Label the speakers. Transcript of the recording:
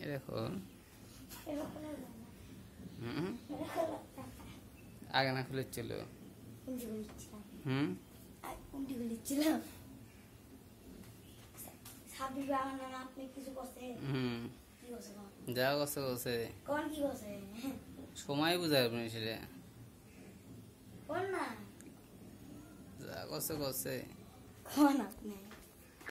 Speaker 1: দেখো আগে না খুলেছিল যা গছে গছে সময় বুঝায় আপনি সেটা যা গছে গছে